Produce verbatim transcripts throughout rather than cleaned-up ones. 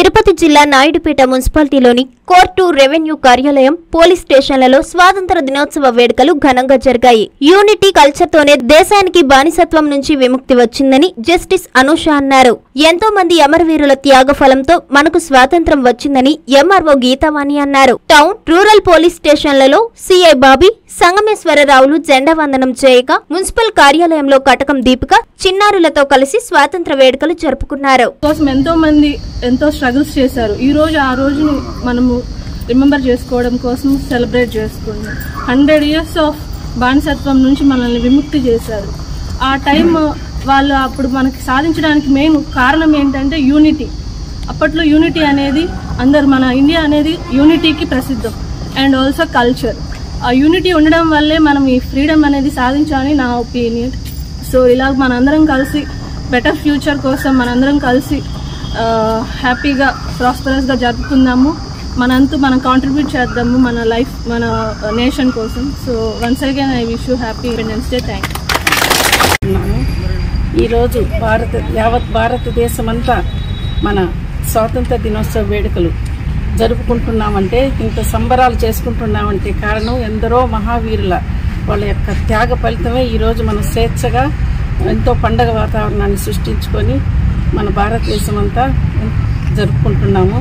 తిరుపతి జిల్లా నాయుడుపేట మున్సిపాలిటీలోని court, revenue కార్యాలయం, పోలీస్ స్టేషన్లలో స్వాతంత్ర దినోత్సవ వేడుకలు ఘనంగా జరిగాయి. యూనిటీ కల్చర్తోనే దేశానికి బానిసత్వం నుంచి విముక్తి వచ్చిందని జస్టిస్ అనూష అన్నారు. ఎంతో మంది అమరవీరుల త్యాగ ఫలంతో మనకు స్వాతంత్రం వచ్చిందని ఎంఆర్ఓ గీతావాణి అన్నారు. టౌన్, రూరల్ పోలీస్ స్టేషన్లలో సిఐ బాబీ, సంగమేశ్వరరావులు జెండా వందనం చేయగా మున్సిపల్ కార్యాలయంలో కటకం దీపిక చిన్నారులతో కలిసి స్వాతంత్ర వేడుకలు జరుపుకున్నారు. ఎంతో మంది ఎంతో స్ట్రగుల్స్ చేశారు. ఈ రోజు ఆ రోజుని మనము రిమెంబర్ చేసుకోవడం కోసం సెలబ్రేట్ చేసుకున్నాం. హండ్రెడ్ ఇయర్స్ ఆఫ్ బానిసత్వం నుంచి మనల్ని విముక్తి చేశారు. ఆ టైం వాళ్ళు అప్పుడు మనకి సాధించడానికి మెయిన్ కారణం ఏంటంటే యూనిటీ. అప్పట్లో యూనిటీ అనేది అందరు మన ఇండియా అనేది యూనిటీకి ప్రసిద్ధం. And also culture. ఆ యూనిటీ ఉండడం వల్లే మనం ఈ ఫ్రీడమ్ అనేది సాధించాలని నా ఒపీనియన్. సో ఇలా మనందరం కలిసి బెటర్ ఫ్యూచర్ కోసం మనందరం కలిసి హ్యాపీగా ప్రాస్పరస్గా జరుపుకుందాము. మనంతు మనం కాంట్రిబ్యూట్ చేద్దాము మన లైఫ్, మన నేషన్ కోసం. So once again I wish you happy independence day. Thank you. ఈరోజు భారత యావత్ భారతదేశం అంతా మన స్వాతంత్ర దినోత్సవ వేడుకలు జరుపుకుంటున్నామంటే, ఇంత సంబరాలు చేసుకుంటున్నామంటే కారణం ఎందరో మహావీరుల వాళ్ళ యొక్క త్యాగ ఫలితమే ఈరోజు మనం స్వేచ్ఛగా ఎంతో పండగ వాతావరణాన్ని సృష్టించుకొని మన భారతదేశం అంతా జరుపుకుంటున్నాము.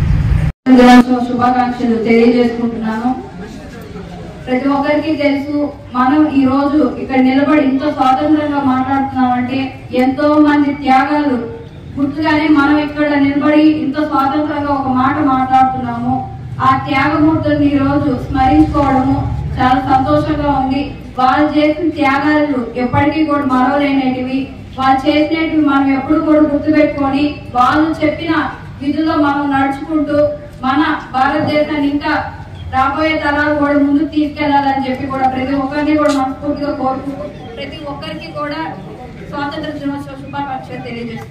శుభాకాంక్షలు తెలియజేసుకుంటున్నాను. ప్రతి ఒక్కరికి తెలుసు, మనం ఈ రోజు ఇక్కడ నిలబడి ఎంతో స్వాతంత్రంగా మాట్లాడుతున్నామంటే ఎంతో మంది త్యాగాలు గుర్తుగానే మనం ఇక్కడ నిలబడి ఎంతో స్వాతంత్రంగా ఒక మాట మాట్లాడుతున్నాము. ఆ త్యాగమూర్తులను ఈ రోజు స్మరించుకోవడము చాలా సంతోషంగా ఉంది. వాళ్ళు చేసిన త్యాగాలు ఎప్పటికీ కూడా మరవలేనిటివి. వాళ్ళు చేసినవి మనం ఎప్పుడు కూడా గుర్తుపెట్టుకొని వాళ్ళు చెప్పిన విధుల్లో మనం నడుచుకుంటూ మన భారతదేశాన్ని ఇంకా రాబోయే తరాలు కూడా ముందుకు తీసుకెళ్లాలని చెప్పి కూడా ప్రతి ఒక్కరిని కూడా మనస్ఫూర్తిగా కోరుకుంటూ ప్రతి ఒక్కరికి కూడా స్వాతంత్ర దినోత్సవ శుభాకాంక్షలు తెలియజేస్తున్నాం.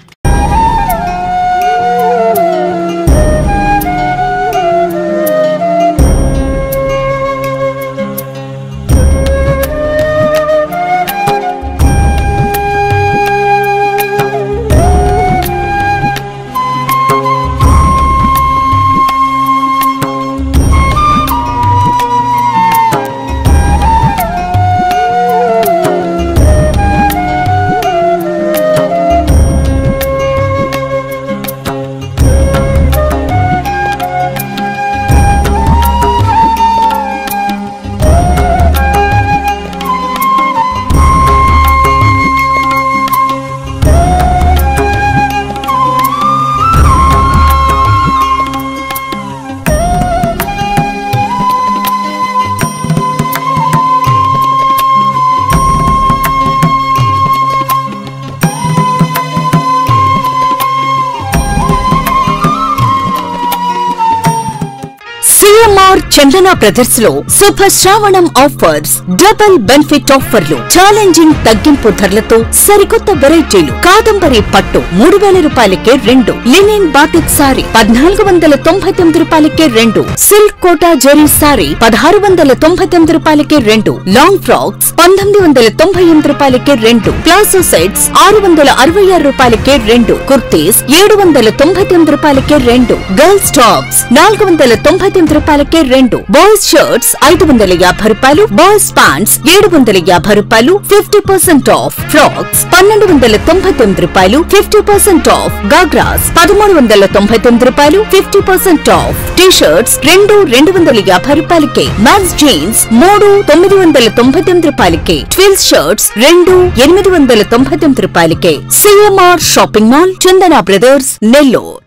సిఎంఆర్ చందన బ్రదర్స్ లో శుభ శ్రావణం ఆఫర్స్, డబుల్ బెనిఫిట్ ఆఫర్లు, ఛాలెంజింగ్ తగ్గింపు ధరలతో సరికొత్త వెరైటీలు. కాదంబరి పట్టు మూడు వేల రూపాయలకే రెండు, లినిన్ బాటిక్ సారీ పద్నాలుగు వందల తొంభై తొమ్మిది రూపాయలకే రెండు, సిల్క్ కోటా జెరీ సారీ పదహారు వందల తొంభై తొమ్మిది రూపాయలకే రెండు, లాంగ్ ఫ్రాక్స్ పంతొమ్మిది వందల తొంభై ఎనిమిది రూపాయలకే రెండు, ప్లాజో సెట్స్ ఆరు వందల అరవై ఆరు రూపాయలకే రెండు, కుర్తీస్ ఏడు వందల తొంభై తొమ్మిది రూపాయలకే రెండు, గర్ల్స్ టాప్స్ నాలుగు వందల తొంభై తొమ్మిది రూపాయలకే రెండు, బాయ్స్ షర్ట్స్ ఐదు వందల యాభై రూపాయలు, బాయ్స్ ప్యాంట్స్ ఏడు వందల యాభై రూపాయలు, ఫిఫ్టీ పర్సెంట్ ఆఫ్. ఫ్రాక్స్ పన్నెండు వందల తొంభై తొమ్మిది రూపాయలు, ఫిఫ్టీ పర్సెంట్ ఆఫ్. గాగ్రాస్ పదమూడు వందల తొంభై తొమ్మిది రూపాయలు, fifty percent off. T shirts రెండు రెండు వందల యాభై రూపాయలకే, మ్యాన్స్ జీన్స్ మూడు తొమ్మిది వందల తొంభై తొమ్మిది రూపాయలకే, ట్విల్స్ షర్ట్స్ రెండు ఎనిమిది వందల తొంభై తొమ్మిది రూపాయలకే. CMR shopping mall, Chandana brothers, Nellore.